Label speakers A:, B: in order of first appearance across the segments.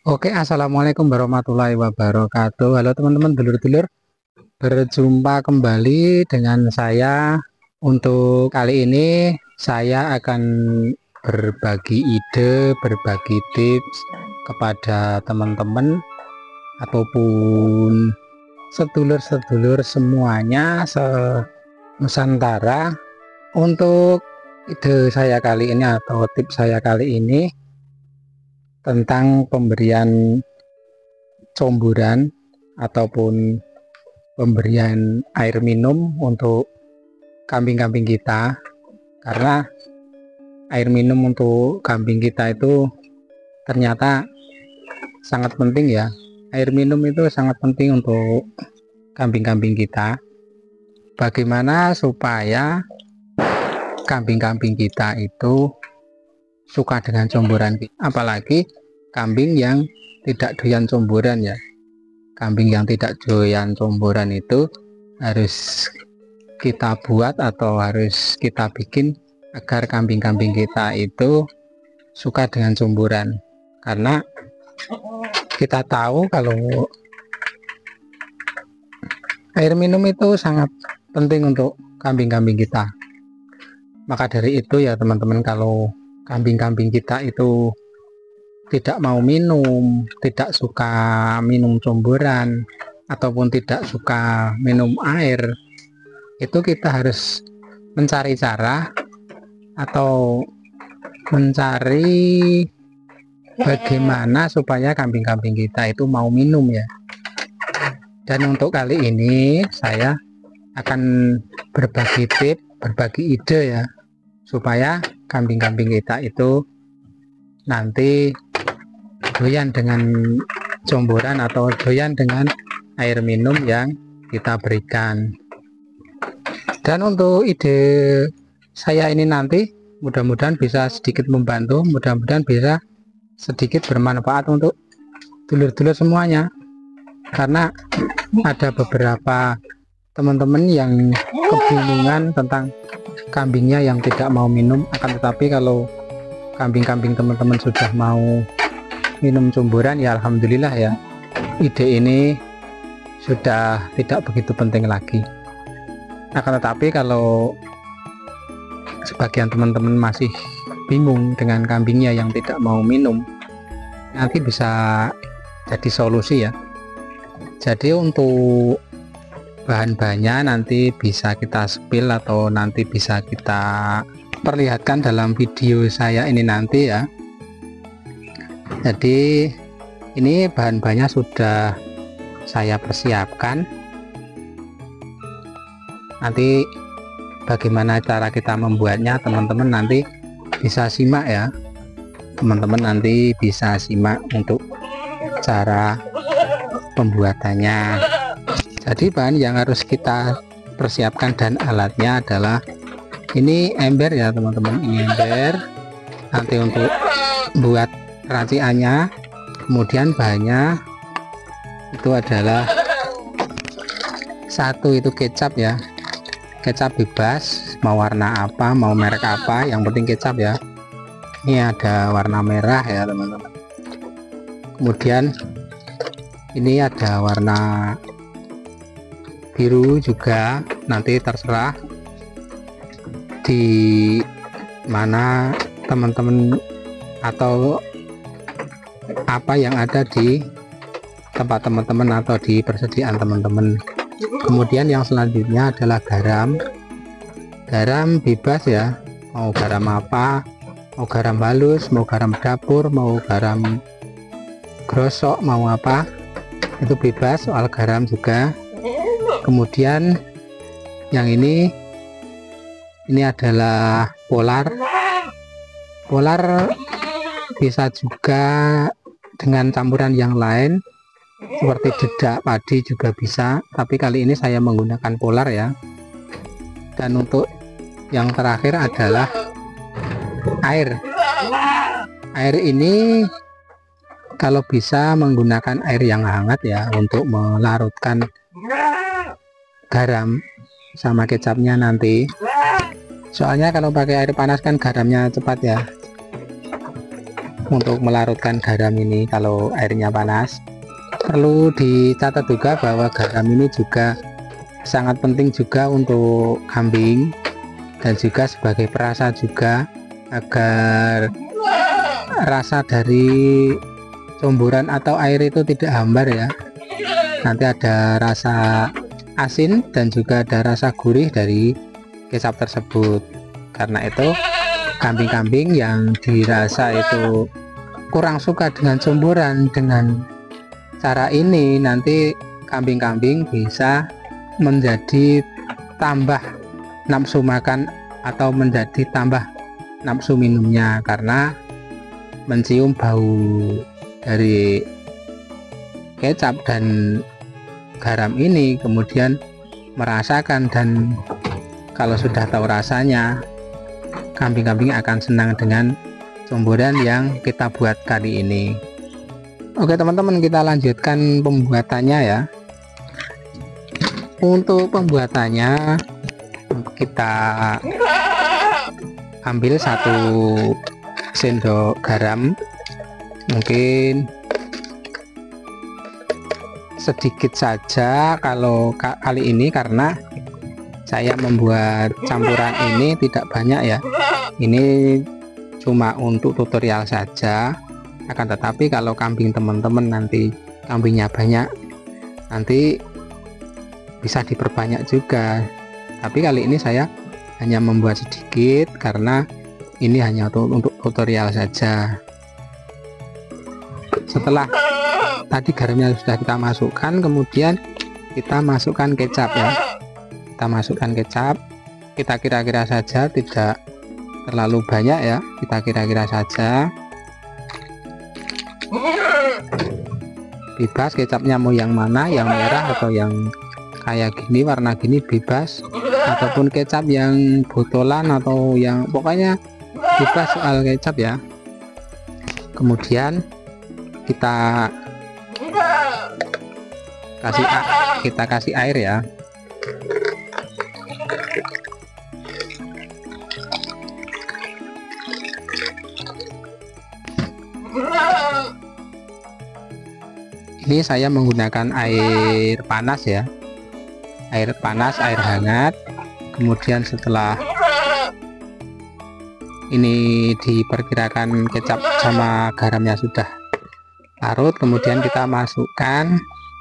A: Oke, assalamualaikum warahmatullahi wabarakatuh. Halo teman-teman, dulur-dulur, berjumpa kembali dengan saya. Untuk kali ini saya akan berbagi ide, berbagi tips kepada teman-teman ataupun sedulur-sedulur semuanya se-Nusantara. Untuk ide saya kali ini atau tips saya kali ini tentang pemberian comburan ataupun pemberian air minum untuk kambing-kambing kita, karena air minum untuk kambing kita itu ternyata sangat penting ya. Air minum itu sangat penting untuk kambing-kambing kita. Bagaimana supaya kambing-kambing kita itu suka dengan comburan kita, apalagi kambing yang tidak doyan comburan ya. Kambing yang tidak doyan comburan itu harus kita buat atau harus kita bikin agar kambing-kambing kita itu suka dengan comburan, karena kita tahu kalau air minum itu sangat penting untuk kambing-kambing kita. Maka dari itu ya teman-teman, kalau kambing-kambing kita itu tidak mau minum, tidak suka minum comburan, ataupun tidak suka minum air, itu kita harus mencari cara atau mencari bagaimana supaya kambing-kambing kita itu mau minum ya. Dan untuk kali ini saya akan berbagi tips, berbagi ide ya, supaya kambing-kambing kita itu nanti doyan dengan comburan atau doyan dengan air minum yang kita berikan. Dan untuk ide saya ini nanti mudah-mudahan bisa sedikit membantu, mudah-mudahan bisa sedikit bermanfaat untuk dulur-dulur semuanya, karena ada beberapa teman-teman yang kebingungan tentang kambingnya yang tidak mau minum. Akan tetapi kalau kambing-kambing teman-teman sudah mau minum comburan ya alhamdulillah ya, ide ini sudah tidak begitu penting lagi. Akan tetapi kalau sebagian teman-teman masih bingung dengan kambingnya yang tidak mau minum, nanti bisa jadi solusi ya. Jadi untuk bahan-bahannya nanti bisa kita spill atau nanti bisa kita perlihatkan dalam video saya ini nanti ya. Jadi ini bahan-bahannya sudah saya persiapkan. Nanti bagaimana cara kita membuatnya teman-teman nanti bisa simak ya. Teman-teman nanti bisa simak untuk cara pembuatannya. Jadi bahan yang harus kita persiapkan dan alatnya adalah ini ember ya teman-teman, ini ember. Nanti untuk buat raciannya, kemudian bahannya itu adalah satu itu kecap ya, kecap bebas mau warna apa, mau merek apa, yang penting kecap ya. Ini ada warna merah ya teman-teman, kemudian ini ada warna biru juga, nanti terserah di mana teman-teman atau apa yang ada di tempat teman-teman atau di persediaan teman-teman. Kemudian yang selanjutnya adalah garam. Garam bebas ya, mau garam apa, mau garam halus, mau garam dapur, mau garam grosok, mau apa, itu bebas soal garam juga. Kemudian yang ini adalah polar. Polar bisa juga dengan campuran yang lain seperti dedak padi juga bisa, tapi kali ini saya menggunakan polar ya. Dan untuk yang terakhir adalah air. Air ini kalau bisa menggunakan air yang hangat ya, untuk melarutkan garam sama kecapnya nanti. Soalnya kalau pakai air panas kan garamnya cepat ya. untuk melarutkan garam ini kalau airnya panas. Perlu dicatat juga bahwa garam ini juga sangat penting juga untuk kambing dan juga sebagai perasa juga, agar rasa dari comburan atau air itu tidak hambar ya. Nanti ada rasa asin dan juga ada rasa gurih dari kecap tersebut. Karena itu kambing-kambing yang dirasa itu kurang suka dengan comburan, dengan cara ini nanti kambing-kambing bisa menjadi tambah nafsu makan atau menjadi tambah nafsu minumnya, karena mencium bau dari kecap dan garam ini, kemudian merasakan, dan kalau sudah tahu rasanya, kambing-kambing akan senang dengan comburan yang kita buat kali ini. Oke teman-teman, kita lanjutkan pembuatannya ya. Untuk pembuatannya kita ambil 1 sendok garam, mungkin sedikit saja kalau kali ini, karena saya membuat campuran ini tidak banyak ya, ini cuma untuk tutorial saja. Akan tetapi kalau kambing teman-teman nanti kambingnya banyak, nanti bisa diperbanyak juga. Tapi kali ini saya hanya membuat sedikit karena ini hanya untuk tutorial saja. Setelah tadi garamnya sudah kita masukkan, kemudian kita masukkan kecap ya. Kita masukkan kecap, kita kira-kira saja, tidak terlalu banyak ya, kita kira-kira saja. Bebas kecapnya mau yang mana, yang merah atau yang kayak gini, warna gini bebas, ataupun kecap yang botolan atau yang pokoknya bebas soal kecap ya. Kemudian kita kasih air ya. Ini saya menggunakan air panas ya, air panas, air hangat. Kemudian setelah ini diperkirakan kecap sama garamnya sudah larut, kemudian kita masukkan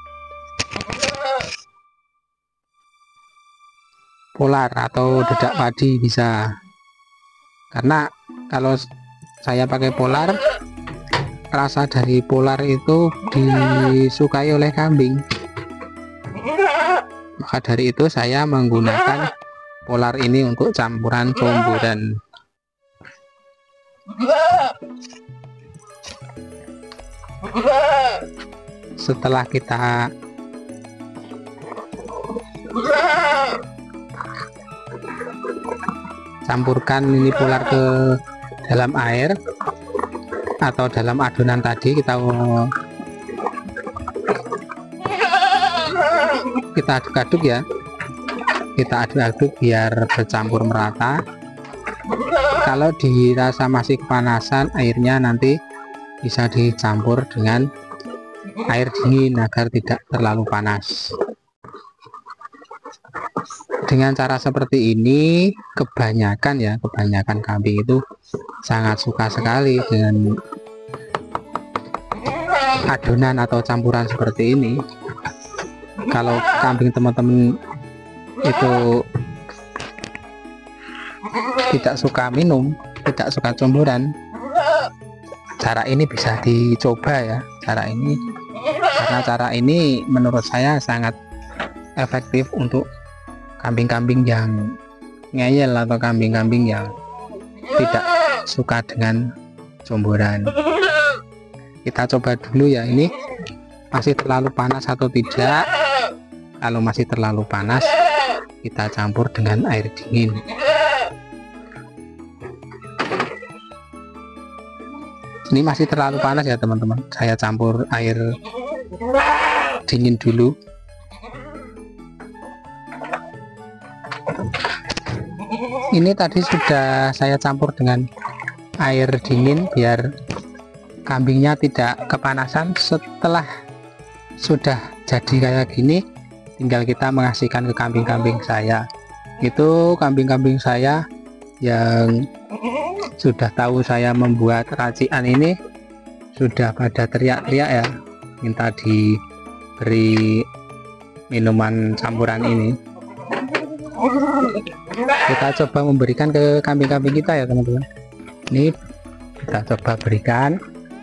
A: polar atau dedak padi bisa, karena kalau saya pakai polar, rasa dari polar itu disukai oleh kambing. Maka dari itu saya menggunakan polar ini untuk campuran comburan. Setelah kita campurkan ini polar ke dalam air atau dalam adonan tadi, kita aduk-aduk ya, kita aduk-aduk biar bercampur merata. Kalau dirasa masih kepanasan airnya, nanti bisa dicampur dengan air dingin agar tidak terlalu panas. Dengan cara seperti ini kebanyakan kambing itu sangat suka sekali dengan adonan atau campuran seperti ini. Kalau kambing teman-teman itu tidak suka minum, tidak suka comburan, cara ini bisa dicoba ya, cara ini, karena cara ini menurut saya sangat efektif untuk kambing-kambing yang ngeyel atau kambing-kambing yang tidak suka dengan comburan. Kita coba dulu ya, ini masih terlalu panas atau tidak. Kalau masih terlalu panas, kita campur dengan air dingin. Ini masih terlalu panas ya teman-teman, saya campur air dingin dulu. Ini tadi sudah saya campur dengan air dingin biar kambingnya tidak kepanasan. Setelah sudah jadi kayak gini, tinggal kita mengasihkan ke kambing-kambing saya. Itu kambing-kambing saya yang sudah tahu saya membuat racikan ini sudah pada teriak-teriak ya, minta diberi minuman campuran ini. Kita coba memberikan ke kambing-kambing kita ya teman-teman. Ini kita coba berikan.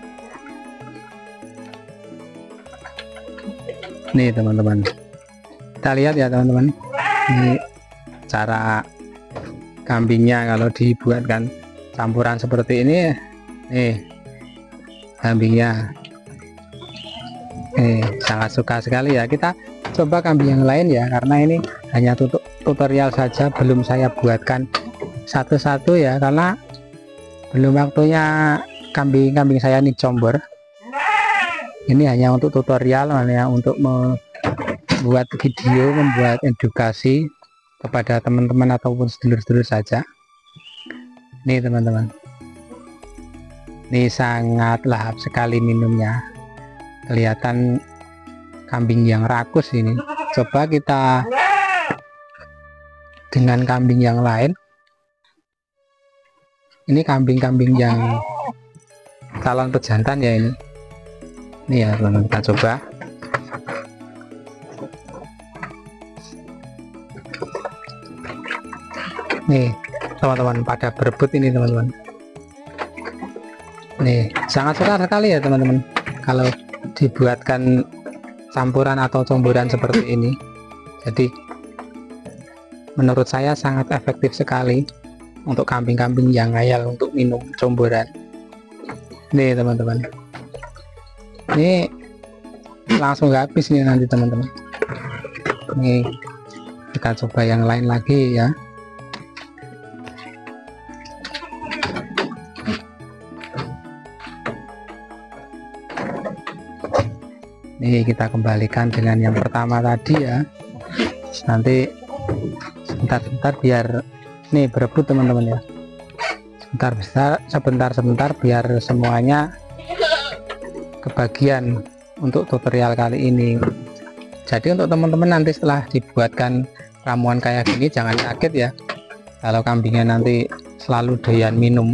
A: Nih teman-teman, kita lihat ya teman-teman, ini cara kambingnya kalau dibuatkan campuran seperti ini. Nih kambingnya sangat suka sekali ya. Kita coba kambing yang lain ya, karena ini hanya tutorial saja, belum saya buatkan satu-satu ya, karena belum waktunya kambing-kambing saya ini combor. Ini hanya untuk tutorial, hanya untuk membuat video, membuat edukasi kepada teman-teman ataupun sedulur-sedulur saja. Nih teman-teman, ini sangat lahap sekali minumnya, kelihatan kambing yang rakus ini. Coba kita dengan kambing yang lain. Ini kambing-kambing yang calon pejantan ya ini. Ini ya teman-teman, kita coba. Nih teman-teman, pada berebut ini teman-teman. Nih sangat suka sekali ya teman-teman kalau dibuatkan campuran atau comboran seperti ini. Jadi menurut saya sangat efektif sekali untuk kambing-kambing yang ngayal untuk minum comboran. Nih teman-teman, ini langsung habis nih nanti teman-teman. Nih kita coba yang lain lagi ya. Nih kita kembalikan dengan yang pertama tadi ya. Nanti sebentar-sebentar biar nih berebut teman-teman ya. Sebentar biar semuanya kebagian untuk tutorial kali ini. Jadi untuk teman-teman nanti setelah dibuatkan ramuan kayak gini, jangan kaget ya kalau kambingnya nanti selalu doyan minum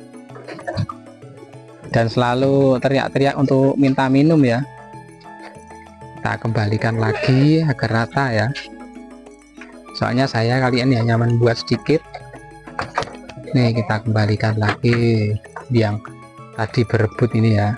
A: dan selalu teriak-teriak untuk minta minum ya. Kita kembalikan lagi agar rata ya, soalnya saya kali ini hanya membuat sedikit. Nih kita kembalikan lagi yang tadi berebut ini ya.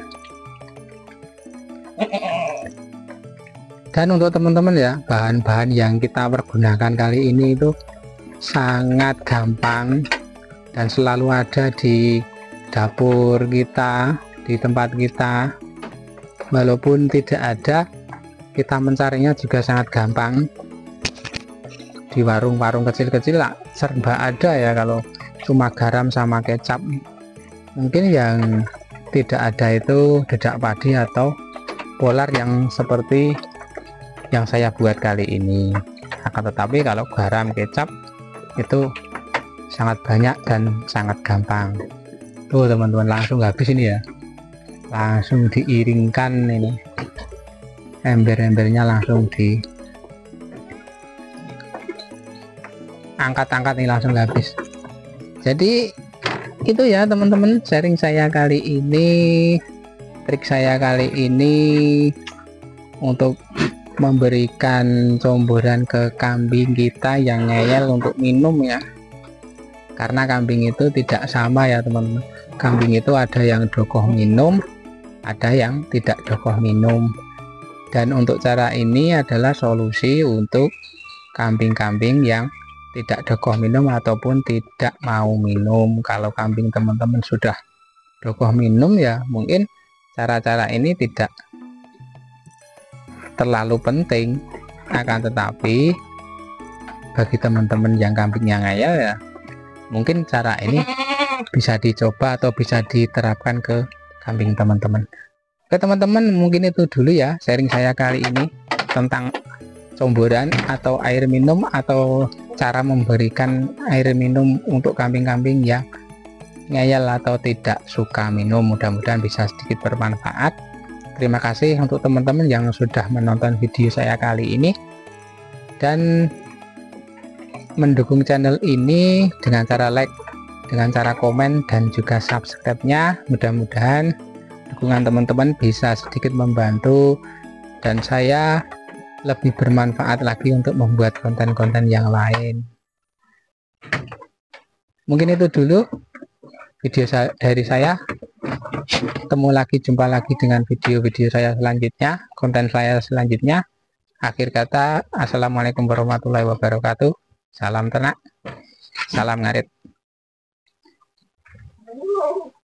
A: Dan untuk teman-teman ya, bahan-bahan yang kita pergunakan kali ini itu sangat gampang dan selalu ada di dapur kita, di tempat kita. Walaupun tidak ada, kita mencarinya juga sangat gampang. Di warung-warung kecil-kecil lah serba ada ya, kalau cuma garam sama kecap. Mungkin yang tidak ada itu dedak padi atau polar yang seperti yang saya buat kali ini. Akan tetapi kalau garam kecap itu sangat banyak dan sangat gampang. Tuh teman-teman, langsung habis ini ya, langsung diiringkan ini, ember-embernya langsung di angkat-angkat nih, langsung habis. Jadi itu ya teman-teman, sharing saya kali ini, trik saya kali ini untuk memberikan comboran ke kambing kita yang ngeyel untuk minum ya. Karena kambing itu tidak sama ya teman-teman, kambing itu ada yang dogoh minum, ada yang tidak dogoh minum. Dan untuk cara ini adalah solusi untuk kambing-kambing yang tidak dogoh minum ataupun tidak mau minum. Kalau kambing teman-teman sudah dogoh minum ya mungkin cara-cara ini tidak terlalu penting. Akan tetapi bagi teman-teman yang kambingnya ngayal ya, mungkin cara ini bisa dicoba atau bisa diterapkan ke kambing teman-teman. Oke teman-teman, mungkin itu dulu ya sharing saya kali ini tentang comboran atau air minum, atau cara memberikan air minum untuk kambing-kambing yang ngeyel atau tidak suka minum. Mudah-mudahan bisa sedikit bermanfaat. Terima kasih untuk teman-teman yang sudah menonton video saya kali ini dan mendukung channel ini dengan cara like, dengan cara komen, dan juga subscribe-nya. Mudah-mudahan dukungan teman-teman bisa sedikit membantu dan saya lebih bermanfaat lagi untuk membuat konten-konten yang lain. Mungkin itu dulu video dari saya. Jumpa lagi dengan video-video saya selanjutnya, konten saya selanjutnya. Akhir kata, assalamualaikum warahmatullahi wabarakatuh. Salam ternak, salam ngarit.